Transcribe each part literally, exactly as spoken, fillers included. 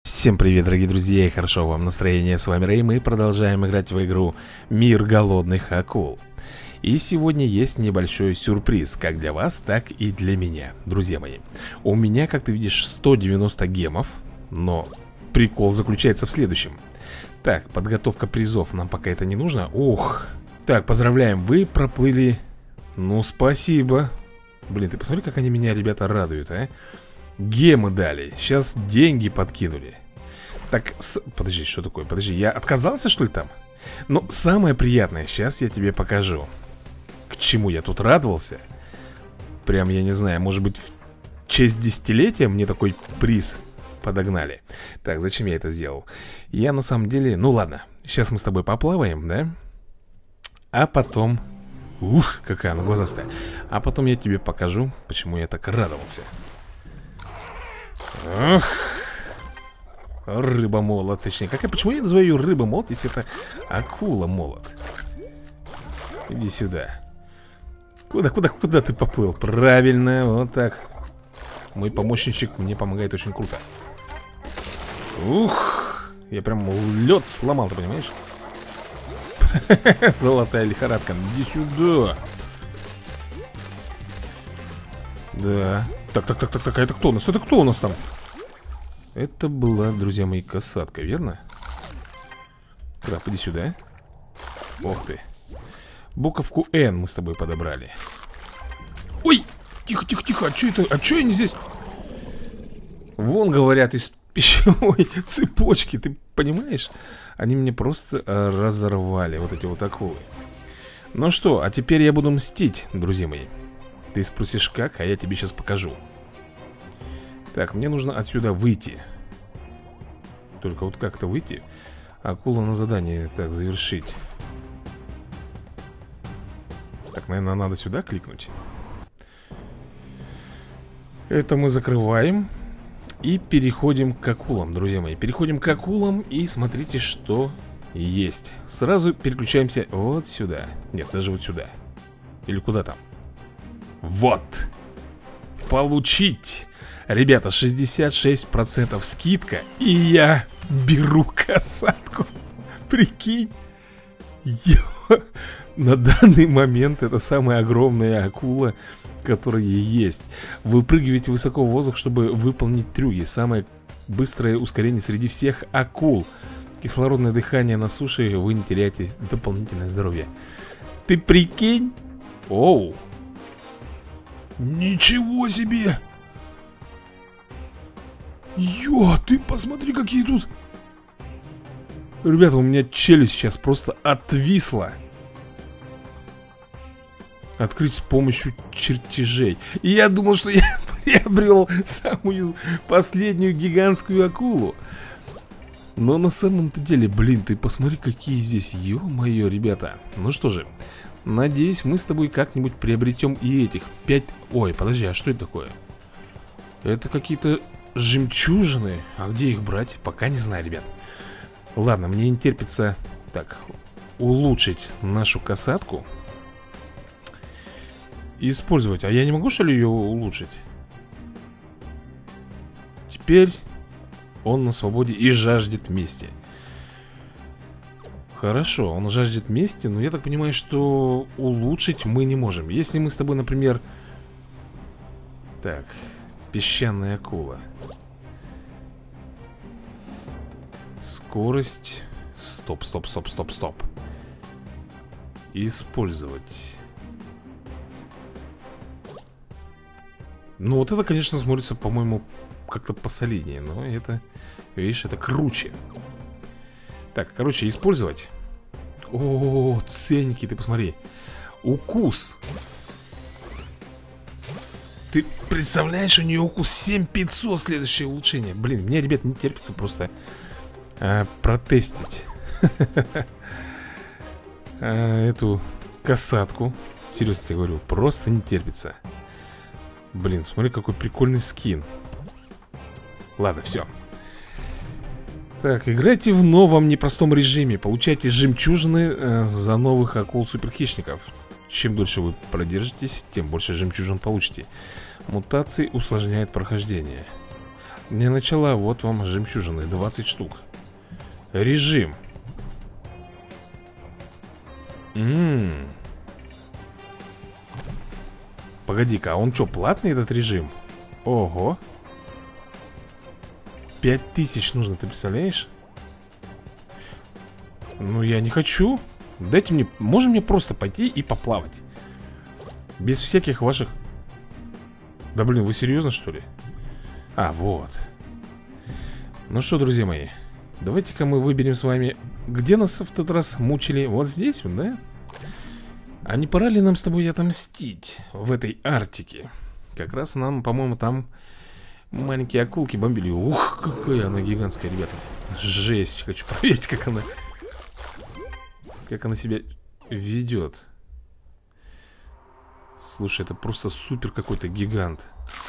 Всем привет, дорогие друзья, и хорошо вам настроение. С вами Рэй, мы продолжаем играть в игру Мир голодных акул. И сегодня есть небольшой сюрприз, как для вас, так и для меня. Друзья мои, у меня, как ты видишь, сто девяносто гемов. Но прикол заключается в следующем. Так, подготовка призов, нам пока это не нужно. Ох, так, поздравляем, вы проплыли. Ну, спасибо. Блин, ты посмотри, как они меня, ребята, радуют, а. Гемы дали, сейчас деньги подкинули. Так, с... подожди, что такое? Подожди, я отказался, что ли, там? Но самое приятное, сейчас я тебе покажу. К чему я тут радовался. Прям, я не знаю, может быть, в честь десятилетия мне такой приз подогнали. Так, зачем я это сделал? Я на самом деле, ну ладно, сейчас мы с тобой поплаваем, да? А потом... Ух, какая она глазастая. А потом я тебе покажу, почему я так радовался. Ох, рыба-молот, точнее. Какая, почему я называю ее рыба-молот, если это акула-молот? Иди сюда. Куда, куда, куда ты поплыл? Правильно, вот так. Мой помощничек мне помогает очень круто. Ух, я прям лед сломал, ты понимаешь? Золотая лихорадка, иди сюда. Да. Так, так, так, так, так, а это кто у нас? Это кто у нас там? Это была, друзья мои, касатка, верно? Краб, иди сюда. Ох ты. Буковку Н мы с тобой подобрали. Ой, тихо, тихо, тихо, а что это? А что они здесь? Вон, говорят, из пищевой цепочки, ты понимаешь? Они мне просто а, разорвали, вот эти вот акулы. Ну что, а теперь я буду мстить, друзья мои. Ты спросишь как, а я тебе сейчас покажу. Так, мне нужно отсюда выйти. Только вот как-то выйти. Акула на задание, так, завершить. Так, наверное, надо сюда кликнуть. Это мы закрываем. И переходим к акулам, друзья мои. Переходим к акулам и смотрите, что есть. Сразу переключаемся вот сюда. Нет, даже вот сюда. Или куда там? Вот. Получить. Ребята, шестьдесят шесть процентов скидка. И я беру касатку. Прикинь. Ё... На данный момент это самая огромная акула, которая есть. Вы выпрыгиваете высоко в воздух, чтобы выполнить трюки. Самое быстрое ускорение среди всех акул. Кислородное дыхание на суше, вы не теряете дополнительное здоровье. Ты прикинь? Оу. Ничего себе! Ё, ты посмотри, какие тут... Ребята, у меня челюсть сейчас просто отвисла. Открыть с помощью чертежей. И я думал, что я приобрел самую последнюю гигантскую акулу. Но на самом-то деле, блин, ты посмотри, какие здесь. Ё-моё, ребята. Ну что же, надеюсь, мы с тобой как-нибудь приобретем и этих пять... Ой, подожди, а что это такое? Это какие-то жемчужины. А где их брать? Пока не знаю, ребят. Ладно, мне не терпится. Так, улучшить нашу касатку. Использовать. А я не могу, что ли, ее улучшить? Теперь он на свободе и жаждет мести. Хорошо, он жаждет мести, но я так понимаю, что улучшить мы не можем. Если мы с тобой, например... Так, песчаная акула. Скорость. Стоп, стоп, стоп, стоп, стоп. Использовать. Ну вот это, конечно, смотрится, по-моему, как-то посолиднее. Но это, видишь, это круче. Так, короче, использовать. О, ценники, ты посмотри. Укус. Ты представляешь, у нее укус семь тысяч пятьсот, следующее улучшение. Блин, мне, ребят, не терпится просто а, протестить а, эту касатку. Серьезно тебе говорю, просто не терпится. Блин, смотри, какой прикольный скин. Ладно, все. Так, играйте в новом непростом режиме. Получайте жемчужины э, за новых акул-суперхищников. Чем дольше вы продержитесь, тем больше жемчужин получите. Мутации усложняют прохождение. Не начала, вот вам жемчужины, двадцать штук. Режим. Ммм. Погоди-ка, а он что, платный этот режим? Ого. Пять тысяч нужно, ты представляешь? Ну, я не хочу. Дайте мне, можно мне просто пойти и поплавать? Без всяких ваших... Да блин, вы серьезно, что ли? А, вот. Ну что, друзья мои, давайте-ка мы выберем с вами... Где нас в тот раз мучили? Вот здесь, вот, да? А не пора ли нам с тобой отомстить в этой Арктике? Как раз нам, по-моему, там маленькие акулки бомбили. Ух, какая она гигантская, ребята. Жесть, хочу проверить, как она... Как она себя ведет. Слушай, это просто супер какой-то гигант.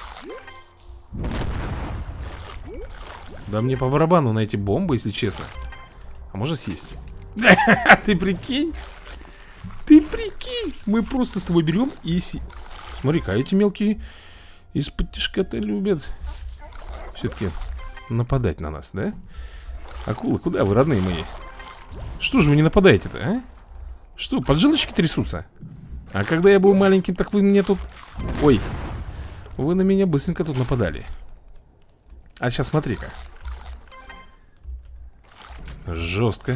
Да мне по барабану на эти бомбы, если честно. А можно съесть? Ты прикинь? Ты прикинь? Мы просто с тобой берем и си... Смотри-ка, эти мелкие из-под тишка-то любят все-таки нападать на нас, да? Акулы, куда вы, родные мои? Что же вы не нападаете-то, а? Что, поджилочки трясутся? А когда я был маленьким, так вы мне тут... Ой, вы на меня быстренько тут нападали. А сейчас смотри-ка. Жестко.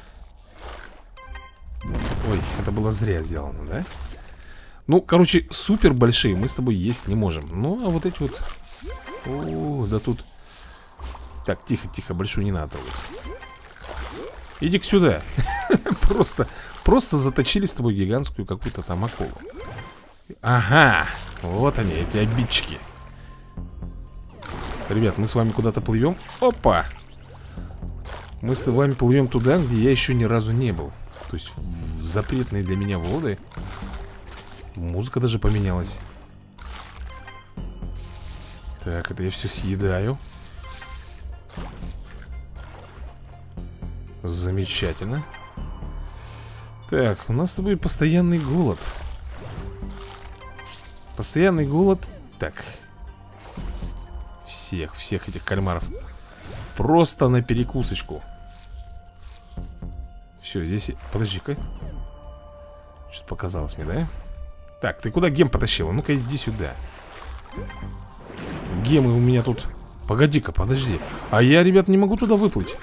Ой, это было зря сделано, да? Ну, короче, супер большие мы с тобой есть не можем. Ну, а вот эти вот... О, да тут... Так, тихо-тихо, большую не надо трогать. Иди-ка сюда. Просто, просто заточили с тобой гигантскую какую-то там акулу. Ага, вот они, эти обидчики. Ребят, мы с вами куда-то плывем. Опа! Мы с вами плывем туда, где я еще ни разу не был. То есть в запретные для меня воды. Музыка даже поменялась. Так, это я все съедаю. Замечательно. Так, у нас с тобой постоянный голод. Постоянный голод. Так. Всех, всех этих кальмаров просто на перекусочку. Все, здесь... Подожди-ка. Что-то показалось мне, да? Так, ты куда гем потащила? Ну-ка, иди сюда. Гемы у меня тут... Погоди-ка, подожди. А я, ребят, не могу туда выплыть.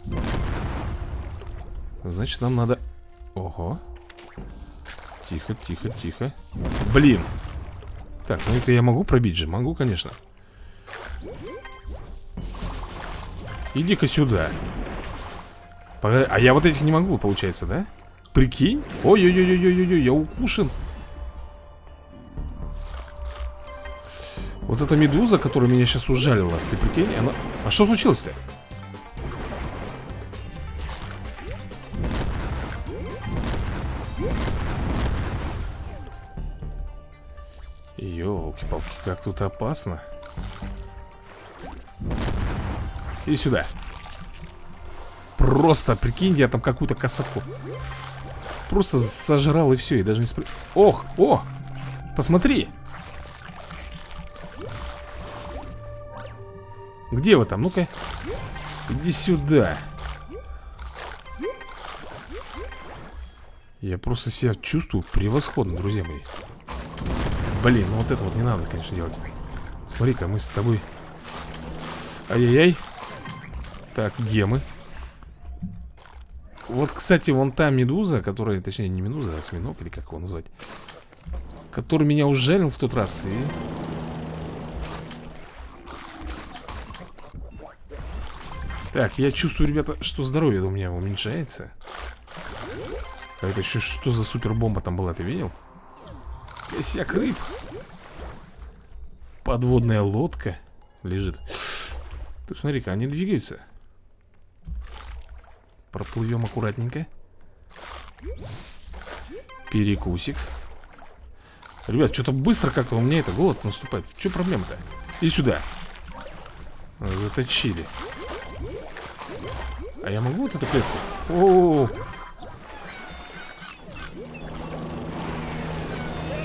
Значит, нам надо... Ого. Тихо, тихо, тихо. Блин. Так, ну это я могу пробить же? Могу, конечно. Иди-ка сюда. Погоди. А я вот этих не могу, получается, да? Прикинь? Ой-ой-ой-ой-ой-ой, я укушен. Вот эта медуза, которая меня сейчас ужалила. Ты прикинь? Она... А что случилось-то? Ёлки-палки, как тут опасно. Иди сюда. Просто, прикинь, я там какую-то касатку просто сожрал и все, и даже не спр... Ох, о, посмотри. Где вы там? Ну-ка. Иди сюда. Я просто себя чувствую превосходно, друзья мои. Блин, ну вот это вот не надо, конечно, делать. Смотри-ка, мы с тобой... Ай-яй-яй. Так, гемы. Вот, кстати, вон та медуза, которая, точнее, не медуза, а осьминог, или как его назвать, который меня ужалил в тот раз, и... Так, я чувствую, ребята, что здоровье у меня уменьшается. А это еще что за супербомба там была, ты видел? Косяк рыб. Подводная лодка лежит. Ты смотри-ка, они двигаются. Проплывем аккуратненько. Перекусик. Ребят, что-то быстро как-то у меня это голод наступает. В чем проблема-то? Иди сюда. Заточили. А я могу вот эту клетку? О-о-о.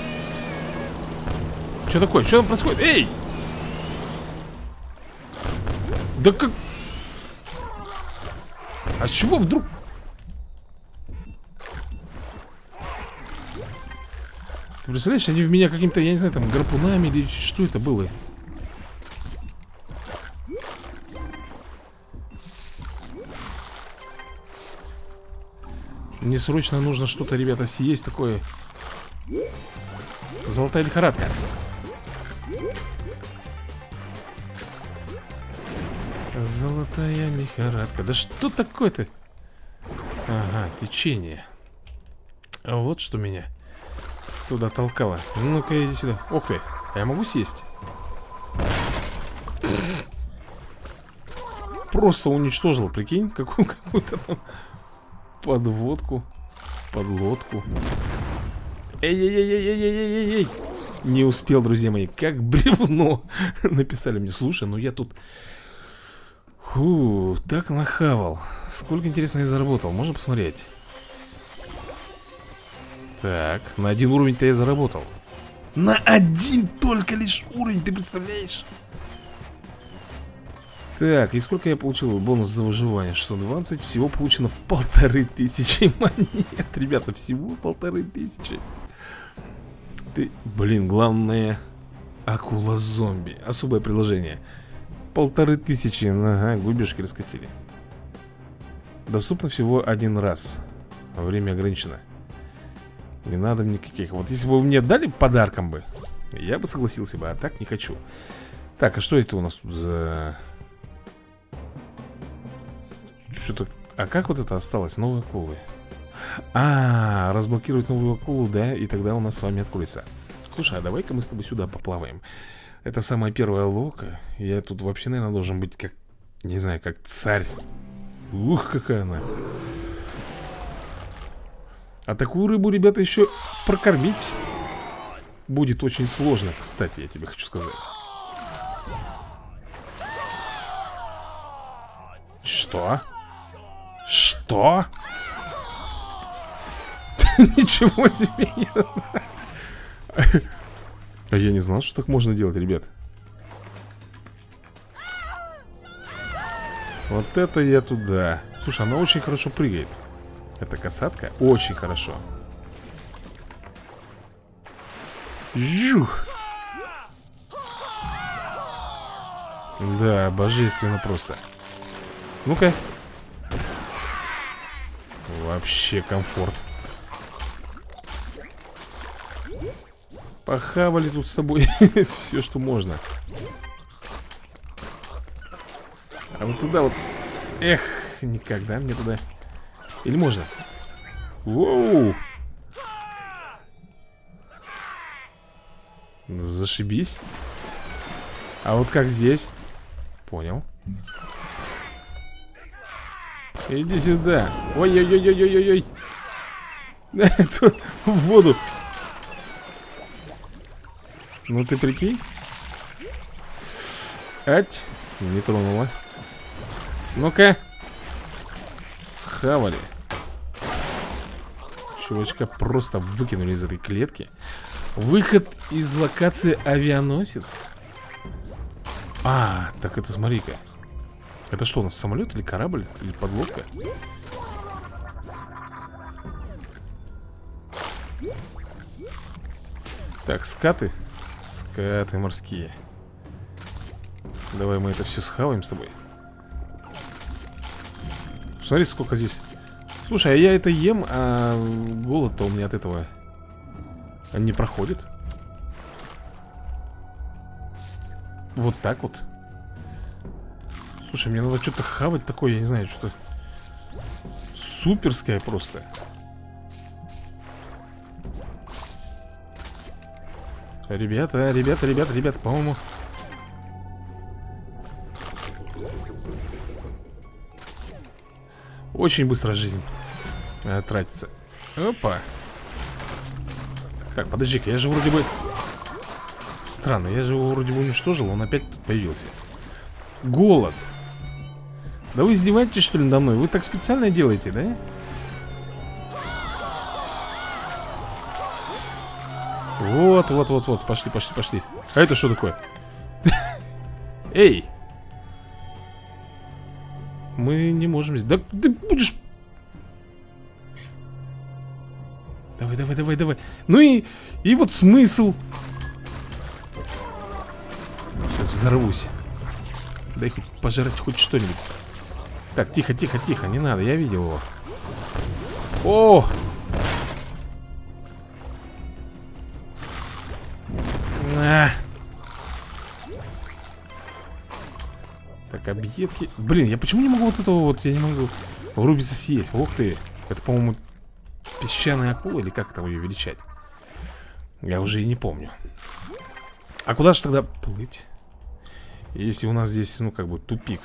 Что такое? Что там происходит? Эй! Да как... А с чего вдруг... Ты представляешь, они в меня каким-то, я не знаю, там, гарпунами или что это было? Мне срочно нужно что-то, ребята, съесть такое. Золотая лихорадка. Золотая лихорадка. Да что такое-то? Ага, течение. А вот что меня туда толкало. Ну-ка, иди сюда. Ух ты, а я могу съесть? Просто уничтожил, прикинь. Какую, какую-то там подводку. Подлодку. Эй-эй-эй-эй-эй-эй-эй-эй. Не успел, друзья мои. Как бревно. Написали мне. Слушай, ну я тут... Фу, так нахавал. Сколько, интересно, я заработал. Можно посмотреть? Так, на один уровень-то я заработал. На один только лишь уровень, ты представляешь? Так, и сколько я получил бонус за выживание? сто двадцать, всего получено полторы тысячи монет. Ребята, всего полторы тысячи. Ты, блин, главное... Акула-зомби. Особое приложение. Полторы тысячи, ага, губежки раскатили. Доступно всего один раз. Время ограничено. Не надо никаких. Вот если бы вы мне дали подарком бы, я бы согласился бы, а так не хочу. Так, а что это у нас тут за... Что-то... А как вот это осталось? Новые акулы. А, разблокировать новую акулу, да, и тогда у нас с вами откроется. Слушай, а давай-ка мы с тобой сюда поплаваем. Это самая первая лока. Я тут вообще, наверное, должен быть как... Не знаю, как царь. Ух, какая она. А такую рыбу, ребята, еще прокормить будет очень сложно, кстати, я тебе хочу сказать. Что? Что? Ничего себе. А я не знал, что так можно делать, ребят. Вот это я туда. Слушай, она очень хорошо прыгает. Эта касатка очень хорошо. Жух. Да, божественно просто. Ну-ка. Вообще комфорт. Похавали тут с тобой все, что можно. А вот туда вот... Эх, никогда мне туда... Или можно? Воу! Зашибись. А вот как здесь? Понял. Иди сюда. Ой-ой-ой-ой-ой-ой. В воду. Ну ты прикинь. Ать. Не тронула. Ну-ка. Схавали. Чувачка просто выкинули из этой клетки. Выход из локации авианосец. А, так это смотри-ка. Это что у нас, самолет или корабль? Или подлодка? Так, скаты. Скаты морские. Давай мы это все схаваем с тобой. Смотри, сколько здесь. Слушай, а я это ем, а голод-то у меня от этого не проходит. Вот так вот. Слушай, мне надо что-то хавать такое, я не знаю, что-то суперское просто. Ребята, ребята, ребята, ребята, по-моему... Очень быстро жизнь э, тратится. Опа. Так, подожди-ка, я же вроде бы... Странно, я же его вроде бы уничтожил, он опять тут появился. Голод. Да вы издеваетесь, что ли, надо мной? Вы так специально делаете, да? Вот, вот, вот, вот, пошли, пошли, пошли. А это что такое? Эй! Мы не можем... Да ты будешь... Давай, давай, давай, давай. Ну и... И вот смысл. Сейчас взорвусь. Дай хоть пожрать хоть что-нибудь. Так, тихо, тихо, тихо. Не надо, я видел его. О! А! Так, объедки. Блин, я почему не могу вот этого вот... Я не могу врубиться съесть. Ух ты. Это, по-моему, песчаная акула. Или как там ее величать? Я уже и не помню. А куда же тогда плыть? Если у нас здесь, ну, как бы тупик.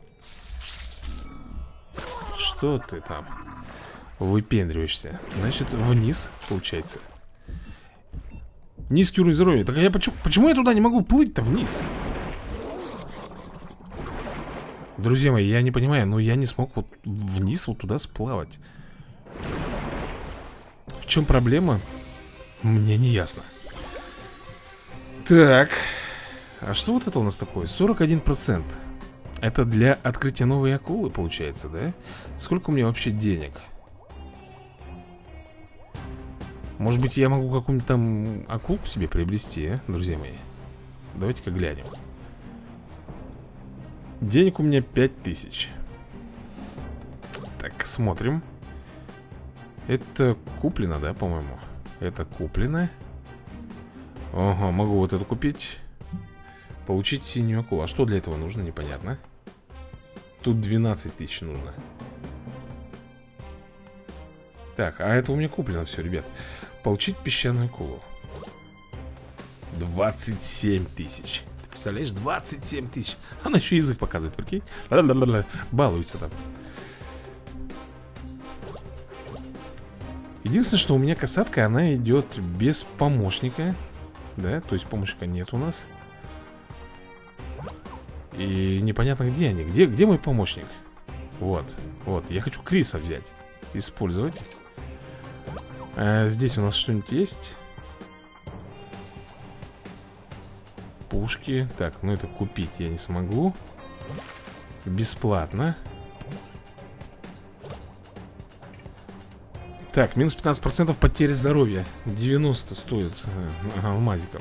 Что ты там выпендриваешься? Значит, вниз, получается. Низкий уровень здоровья. Так я почему, почему я туда не могу плыть-то вниз? Друзья мои, я не понимаю, но я не смог вот вниз вот туда сплавать. В чем проблема? Мне не ясно. Так. А что вот это у нас такое? сорок один процент. Это для открытия новой акулы, получается, да? Сколько у меня вообще денег? Может быть, я могу какую-нибудь там акулку себе приобрести, а, друзья мои? Давайте-ка глянем. Денег у меня пять тысяч. Так, смотрим. Это куплено, да, по-моему? Это куплено. Ага, могу вот эту купить. Получить синюю акулу. А что для этого нужно, непонятно. Тут двенадцать тысяч нужно. Так, а это у меня куплено все, ребят. Получить песчаную акулу. двадцать семь тысяч. Ты представляешь, двадцать семь тысяч. Она еще язык показывает, прикинь. Балуется там. Единственное, что у меня касатка, она идет без помощника. Да, то есть помощника нет у нас. И непонятно, где они. Где, где мой помощник? Вот, вот, я хочу Криса взять. Использовать. А здесь у нас что-нибудь есть? Пушки. Так, ну это купить я не смогу. Бесплатно. Так, минус пятнадцать процентов потери здоровья. девяносто стоит э, алмазиков.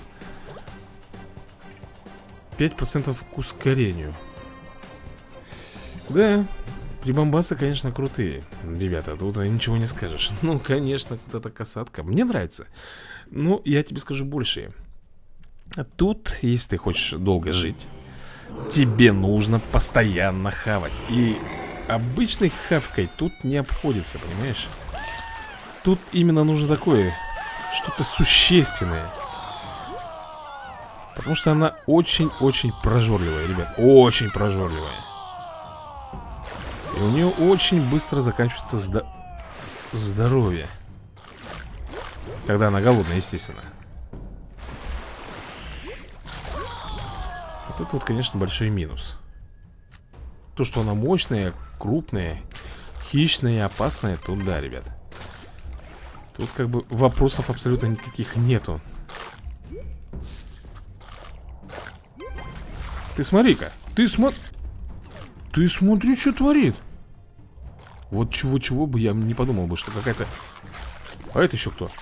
пять процентов к ускорению. Да, прибамбасы, конечно, крутые. Ребята, тут ничего не скажешь. Ну, конечно, вот эта касатка мне нравится. Но я тебе скажу больше. Тут, если ты хочешь долго жить, тебе нужно постоянно хавать. И обычной хавкой тут не обходится, понимаешь? Тут именно нужно такое, что-то существенное. Потому что она очень-очень прожорливая, ребят. Очень прожорливая. И у нее очень быстро заканчивается здо... здоровье. Когда она голодная, естественно. Вот это вот, конечно, большой минус. То, что она мощная, крупная, хищная и опасная, тут да, ребят. Тут как бы вопросов абсолютно никаких нету. Ты смотри-ка, ты смотри. Ты смотри, что творит. Вот чего-чего бы я не подумал бы, что какая-то... А это еще кто?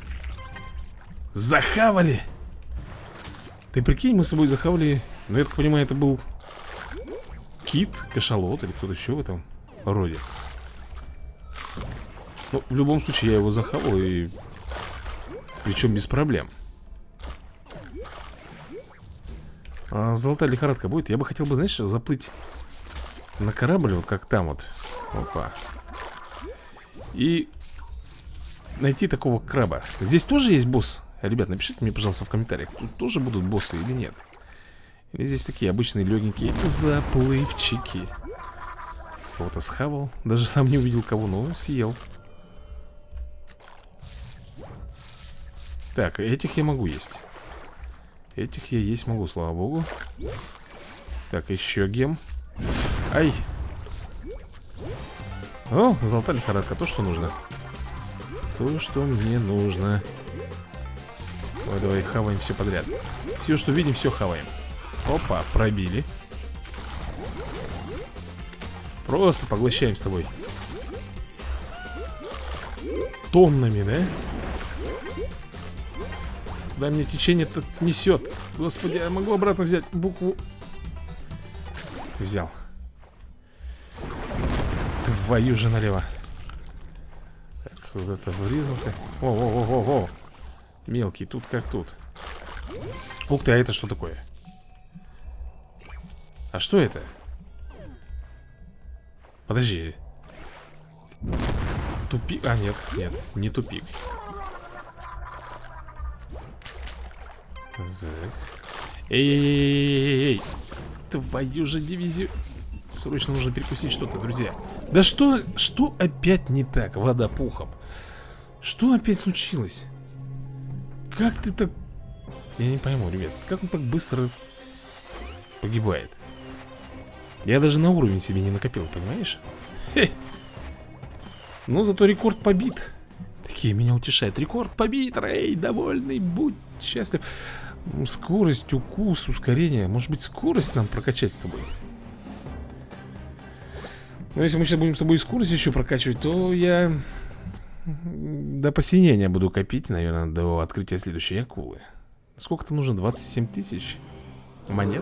Захавали. Ты прикинь, мы с тобой захавали. Ну, я так понимаю, это был кит, кашалот или кто-то еще в этом роде. Ну, в любом случае, я его захавал и... Причем без проблем. А золотая лихорадка будет? Я бы хотел бы, знаешь, заплыть на корабль, вот как там вот. Опа. И найти такого краба. Здесь тоже есть босс? Ребят, напишите мне, пожалуйста, в комментариях. Тут тоже будут боссы или нет? Или здесь такие обычные легенькие заплывчики. Кого-то схавал. Даже сам не увидел кого, но съел. Так, этих я могу есть. Этих я есть могу, слава богу. Так, еще гем. Ай. О, золотая лихорадка, то, что нужно. То, что мне нужно. Давай, давай, хаваем все подряд. Все, что видим, все хаваем. Опа, пробили. Просто поглощаем с тобой. Тоннами, да? Куда мне течение-то несет? Господи, я могу обратно взять букву. Взял. Твою же налево. Так, вот это врезался. О-о-о-о-о. Мелкий, тут как тут. Ух ты, а это что такое? А что это? Подожди. Тупик. А, нет, нет, не тупик. Так. Эй-эй-эй-эй-эй. Твою же дивизию. Срочно нужно перекусить что-то, друзья. Да что, что опять не так, вода пухом? Что опять случилось? Как ты так... Я не пойму, ребят, как он так быстро погибает? Я даже на уровень себе не накопил, понимаешь? Хе. Но зато рекорд побит. Такие меня утешают. Рекорд побит, Рэй, довольный, будь счастлив. Скорость, укус, ускорение. Может быть, скорость нам прокачать с тобой? Но если мы сейчас будем с тобой скорость еще прокачивать, то я до посинения буду копить, наверное, до открытия следующей акулы. Сколько там нужно? двадцать семь тысяч монет?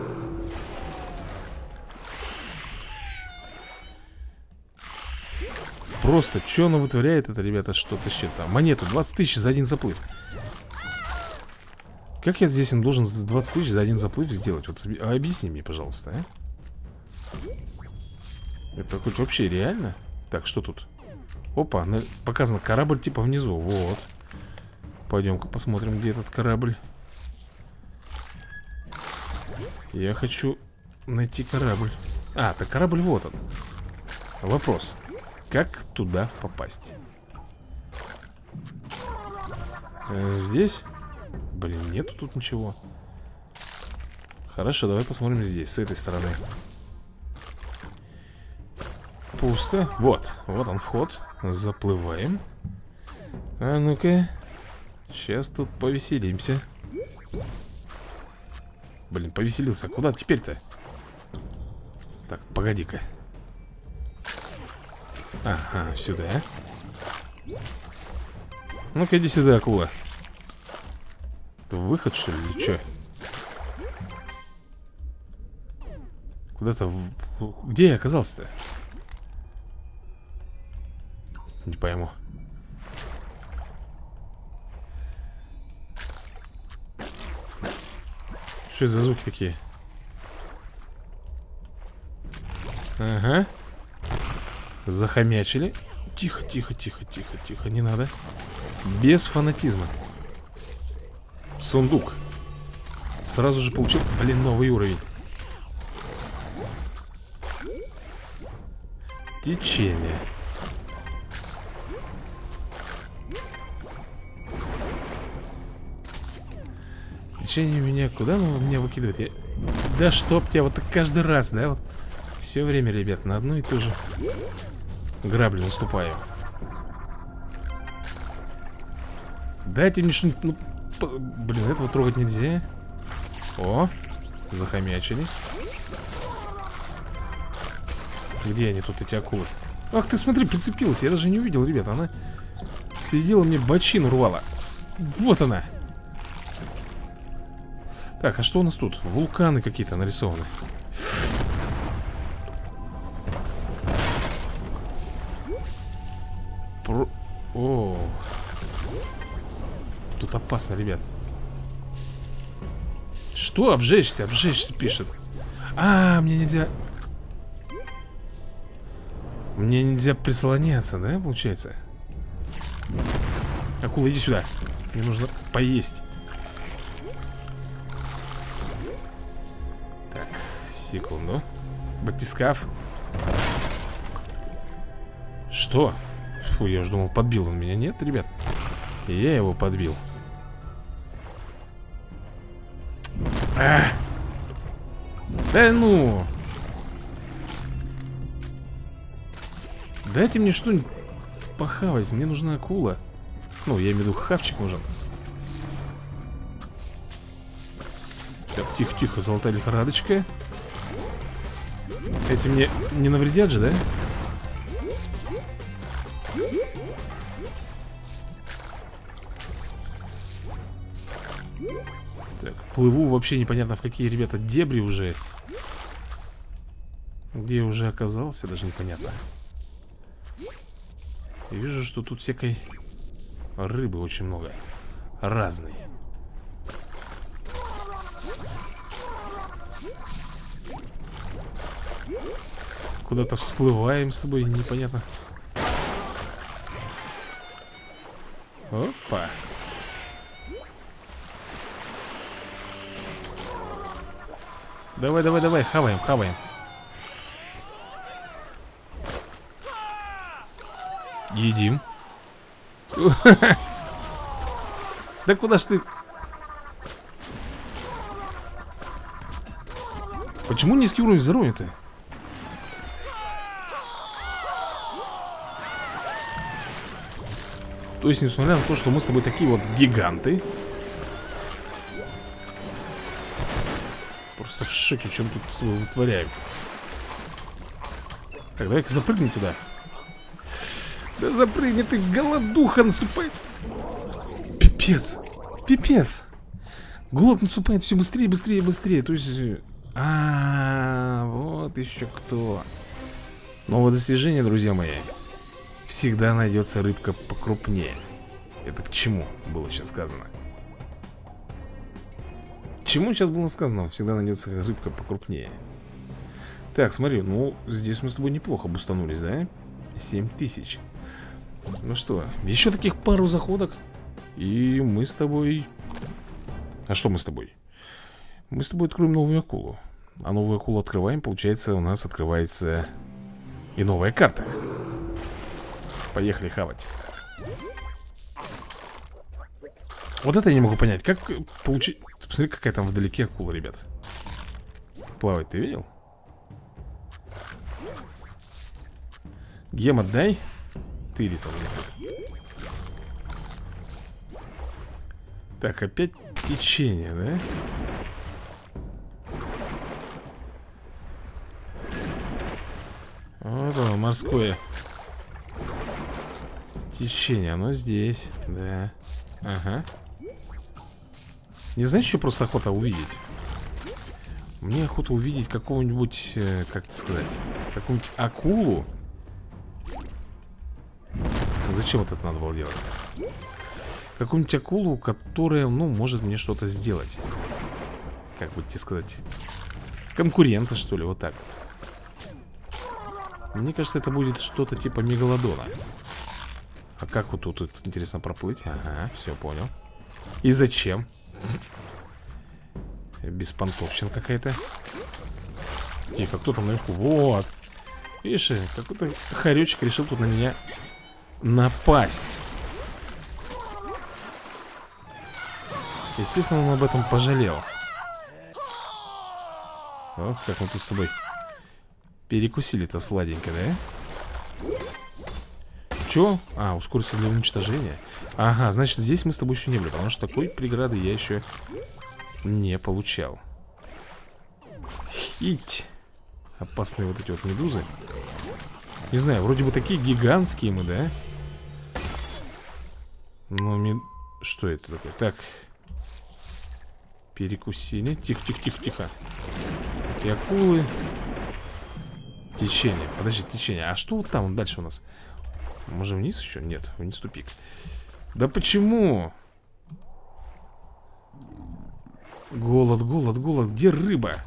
Просто, что она вытворяет это, ребята, что-то щит-то. Монеты, двадцать тысяч за один заплыв. Как я здесь должен двадцать тысяч за один заплыв сделать? Вот объясни мне, пожалуйста, а? Это хоть вообще реально? Так, что тут? Опа, показано корабль типа внизу. Вот. Пойдем-ка посмотрим, где этот корабль. Я хочу найти корабль. А, так корабль вот он. Вопрос. Как туда попасть? Э, здесь? Блин, нету тут ничего. Хорошо, давай посмотрим здесь, с этой стороны. Пусто. Вот, вот он вход. Заплываем. А ну-ка. Сейчас тут повеселимся. Блин, повеселился. Куда теперь-то? Так, погоди-ка. Ага, сюда. Ну-ка, иди сюда, акула. Это выход, что ли, или что? Куда-то в... Где я оказался-то? Не пойму. Что это за звуки такие? Ага. Захомячили. Тихо, тихо, тихо, тихо, тихо, не надо. Без фанатизма. Сундук. Сразу же получил, блин, новый уровень. Течение. Течение меня куда оно меня выкидывает? Я... Да чтоб тебя, вот каждый раз, да, вот. Все время, ребят, на одну и ту же граблю наступаю. Дайте мне что-нибудь, ну, по... блин, этого трогать нельзя. О, захомячили. Где они тут, эти акулы? Ах ты, смотри, прицепилась, я даже не увидел, ребят. Она сидела, мне бочину рвала. Вот она. Так, а что у нас тут? Вулканы какие-то нарисованы. Про... О, тут опасно, ребят. Что? Обжечься, обжечься пишет. А, мне нельзя... Мне нельзя прислоняться, да, получается? Акула, иди сюда. Мне нужно поесть. Так, секунду. Батискаф. Что? Фу, я уже думал, подбил он меня. Нет, ребят? Я его подбил. А! Да ну! Дайте мне что-нибудь похавать. Мне нужна акула. Ну, я имею в виду, хавчик нужен. Так, тихо-тихо, золотая лихорадочка. Эти мне не навредят же, да? Так, плыву вообще непонятно в какие, ребята, дебри уже. Где я уже оказался, даже непонятно. И вижу, что тут всякой рыбы очень много. Разной. Куда-то всплываем с тобой, непонятно. Опа. Давай, давай, давай, хаваем, хаваем. Едим. Да куда ж ты? Почему низкий уровень здоровья-то? То есть, несмотря на то, что мы с тобой такие вот гиганты. Просто в шоке, что мы тут с тобой вытворяем. Так, давай-ка запрыгнем туда. Да запрыгни ты, голодуха наступает. Пипец. Пипец. Голод наступает все быстрее, быстрее, быстрее. То есть... А, -а, -а вот еще кто. Новое достижение, друзья мои. Всегда найдется рыбка покрупнее. Это к чему было сейчас сказано? К чему сейчас было сказано? Всегда найдется рыбка покрупнее. Так, смотри, ну, здесь мы с тобой неплохо бустанулись, да? семь тысяч. Ну что, еще таких пару заходок. И мы с тобой... А что мы с тобой? Мы с тобой откроем новую акулу. А новую акулу открываем, получается, у нас открывается и новая карта. Поехали хавать. Вот это я не могу понять. Как получить... Посмотри, какая там вдалеке акула, ребят. Плавать ты видел? Гем отдай. Ты или там нет? Так, опять течение, да? Вот оно, морское течение, оно здесь, да. Ага. Не знаешь, что просто охота увидеть? Мне охота увидеть какого-нибудь, э, как это сказать, какую-нибудь акулу. Зачем вот это надо было делать? Какую-нибудь акулу, которая, ну, может мне что-то сделать. Как бы тебе сказать, конкурента, что ли, вот так вот. Мне кажется, это будет что-то типа мегалодона. А как вот тут, тут интересно проплыть? Ага, все, понял. И зачем? Беспонтовщина какая-то. Тихо, кто там наверху? Вот. Видишь, какой-то хоречек решил тут на меня напасть. Естественно, он об этом пожалел. Ох, как мы тут с тобой перекусили-то сладенько, да? Чё? А, ускориться для уничтожения. Ага, значит, здесь мы с тобой еще не были, потому что такой преграды я еще не получал. Ить. Опасные вот эти вот медузы. Не знаю, вроде бы такие гигантские мы, да? Но мед... Что это такое? Так. Перекусили. Тихо, тихо, тихо, тихо. Эти акулы. Течение. Подожди, течение. А что вот там дальше у нас? Можем вниз еще? Нет, вниз тупик. Да почему? Голод, голод, голод. Где рыба?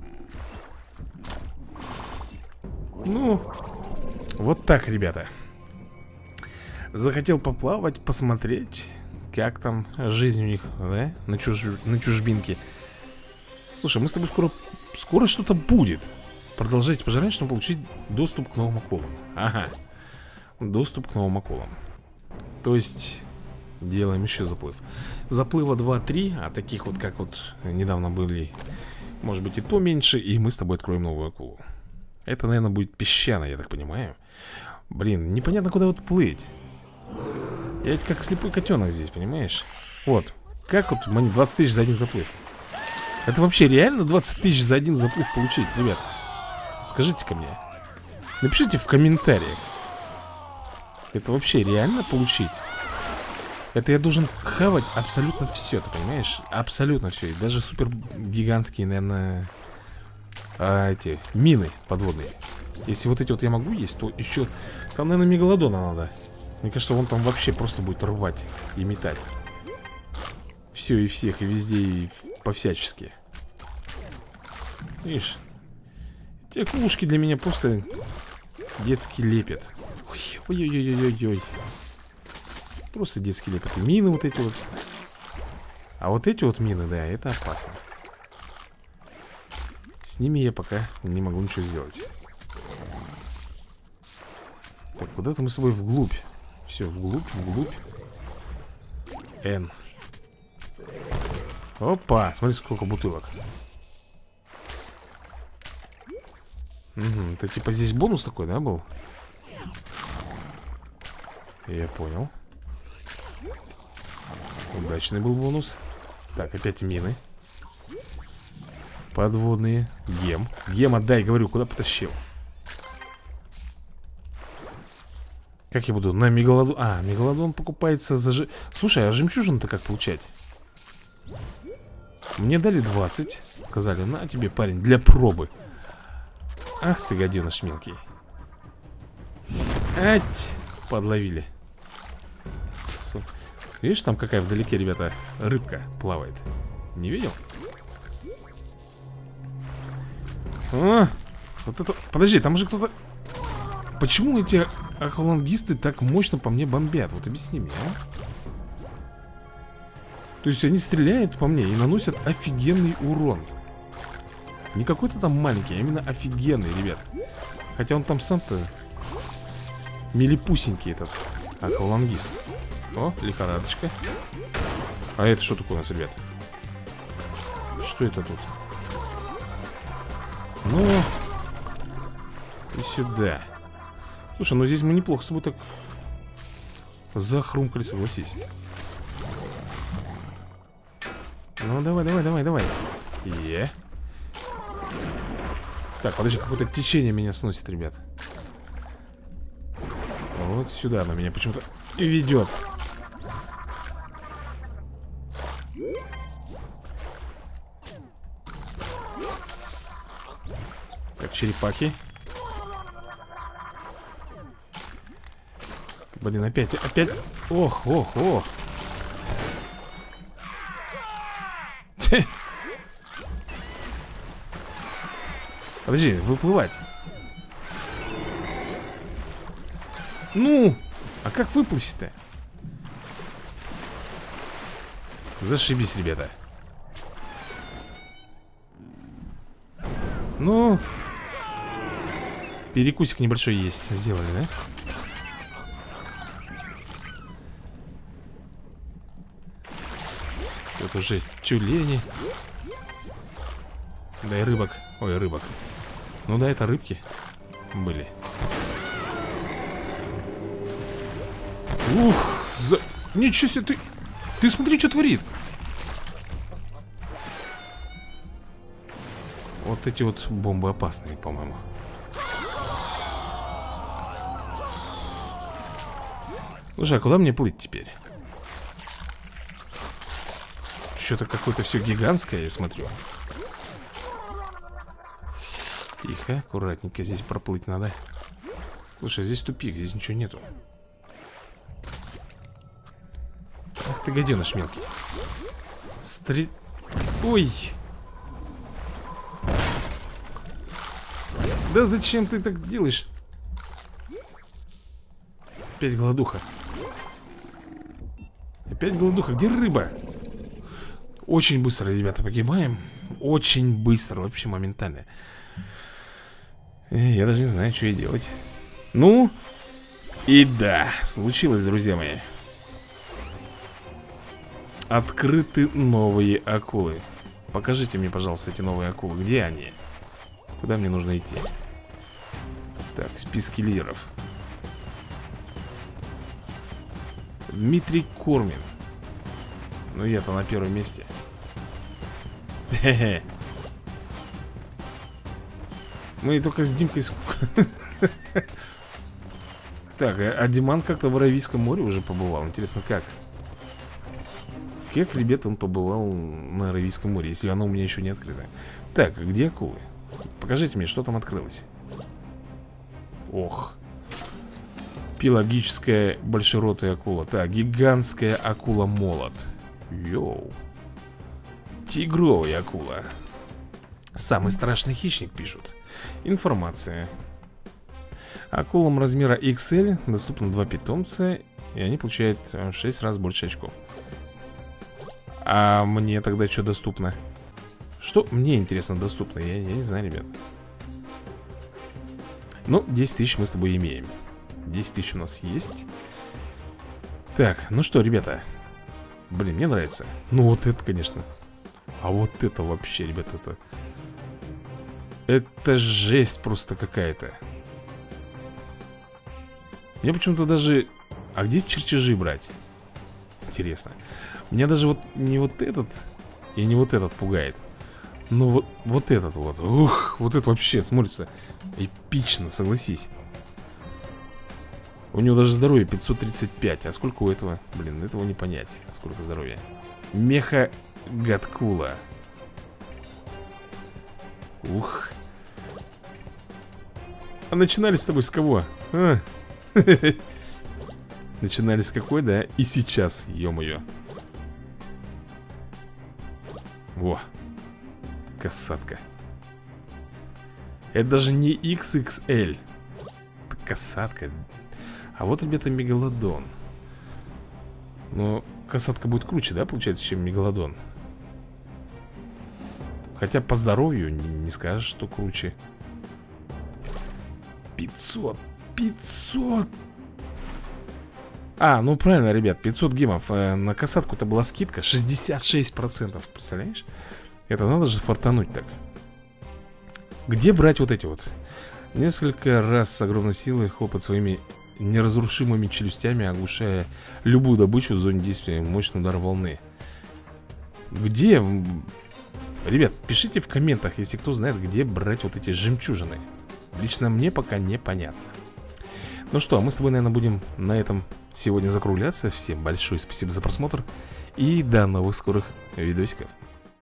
Ну, вот так, ребята. Захотел поплавать, посмотреть, как там жизнь у них, да? На, чуж... на чужбинке. Слушай, мы с тобой скоро... Скоро что-то будет. Продолжайте пожелать, чтобы получить доступ к новым акулам. Ага. Доступ к новым акулам. То есть делаем еще заплыв. Заплыва два-три, а таких вот, как вот недавно были, может быть и то меньше. И мы с тобой откроем новую акулу. Это, наверное, будет песчаная, я так понимаю. Блин, непонятно, куда вот плыть. Я ведь как слепой котенок здесь, понимаешь? Вот, как вот мне двадцать тысяч за один заплыв. Это вообще реально двадцать тысяч за один заплыв получить, ребят? Скажите-ка мне. Напишите в комментариях. Это вообще реально получить? Это я должен хавать абсолютно все, ты понимаешь? Абсолютно все. И даже супер гигантские, наверное, а, эти мины подводные. Если вот эти вот я могу есть, то еще... Там, наверное, мегалодона надо. Мне кажется, он там вообще просто будет рвать и метать. Все и всех, и везде, и по-всячески. Видишь? Те клушки для меня просто детский лепет. Ой-ой-ой-ой-ой. Просто детский лепет. И мины вот эти вот. А вот эти вот мины, да, это опасно. С ними я пока не могу ничего сделать. Так, куда-то мы с собой вглубь. Все, вглубь, вглубь. Н. Опа, смотри, сколько бутылок. Угу, это типа здесь бонус такой, да, был? Я понял. Удачный был бонус. Так, опять мины. Подводные. Гем. Гем отдай, говорю, куда потащил? Как я буду? На мегалодон. А, мегалодон покупается за ж... Слушай, а жемчужину-то как получать? Мне дали двадцать. Сказали, на тебе, парень, для пробы. Ах ты, гаденыш мелкий. Ать! Подловили. Видишь, там какая вдалеке, ребята, рыбка плавает. Не видел? А, вот это... Подожди, там же кто-то... Почему эти аквалангисты так мощно по мне бомбят? Вот объясни мне, а? То есть они стреляют по мне и наносят офигенный урон. Не какой-то там маленький, а именно офигенный, ребят. Хотя он там сам-то милипусенький, этот аквалангист. О, лихорадочка. А это что такое у нас, ребят? Что это тут? Ну, и сюда. Слушай, ну здесь мы неплохо с собой так захрумкали, согласись. Ну, давай, давай, давай, давай. Е. Так, подожди, какое-то течение меня сносит, ребят. Вот сюда оно меня почему-то ведет. Так, черепахи. Блин, опять, опять. Ох, ох, ох. Подожди, выплывать. Ну, а как выплыть-то? Зашибись, ребята. Ну, перекусик небольшой есть. Сделали, да? Тут уже тюлени. Да и рыбок. Ой, рыбок. Ну да, это рыбки были. Ух, за... Ничего себе, ты... Ты смотри, что творит. Вот эти вот бомбы опасные, по-моему. Слушай, а куда мне плыть теперь? Что-то какое-то все гигантское, я смотрю. Тихо, аккуратненько, здесь проплыть надо. Слушай, здесь тупик, здесь ничего нету. Ах ты, гаденыш мелкий. Стри... Ой! Да зачем ты так делаешь? Опять голодуха. Опять голодуха, где рыба? Очень быстро, ребята, погибаем. Очень быстро, вообще моментально. Я даже не знаю, что и делать. Ну, и да, случилось, друзья мои. Открыты новые акулы. Покажите мне, пожалуйста, эти новые акулы. Где они? Куда мне нужно идти? Так, списки лидеров. Дмитрий Кормин. Ну, я-то на первом месте. Мы только с Димкой... Так, а Диман как-то в Аравийском море уже побывал. Интересно, как? Как, ребята, он побывал на Аравийском море, если оно у меня еще не открыто? Так, где акулы? Покажите мне, что там открылось. Ох. Пелагическая большеротая акула. Так, гигантская акула-молот. Йоу. Тигровая акула. Самый страшный хищник, пишут. Информация. Акулам размера икс эль доступно два питомца, и они получают в шесть раз больше очков. А мне тогда что доступно? Что мне, интересно, доступно? Я, я не знаю, ребят. Ну, десять тысяч мы с тобой имеем. десять тысяч у нас есть. Так, ну что, ребята. Блин, мне нравится. Ну вот это, конечно. А вот это вообще, ребята, это... Это жесть просто какая-то. Мне почему-то даже... А где чертежи брать? Интересно. Меня даже вот не вот этот и не вот этот пугает. Но вот, вот этот вот. Ух, вот это вообще смотрится эпично, согласись. У него даже здоровье пятьсот тридцать пять. А сколько у этого? Блин, этого не понять. Сколько здоровья. Меха Гадкула. Ух. А начинали с тобой с кого? А? Начинали с какой, да? И сейчас, ё-моё. Во. Касатка. Это даже не икс икс эль. Это касатка. А вот, ребята, мегалодон. Но касатка будет круче, да, получается, чем мегалодон? Хотя по здоровью не, не скажешь, что круче. пятьсот. пятьсот. А, ну правильно, ребят, пятьсот гемов. э, На касатку-то была скидка шестьдесят шесть процентов, представляешь? Это надо же фартануть так. Где брать вот эти вот? Несколько раз с огромной силой хлопать своими неразрушимыми челюстями, оглушая любую добычу в зоне действия мощный удар волны. Где? Ребят, пишите в комментах, если кто знает, где брать вот эти жемчужины. Лично мне пока непонятно. Ну что, а мы с тобой, наверное, будем на этом сегодня закругляться. Всем большое спасибо за просмотр. И до новых скорых видосиков.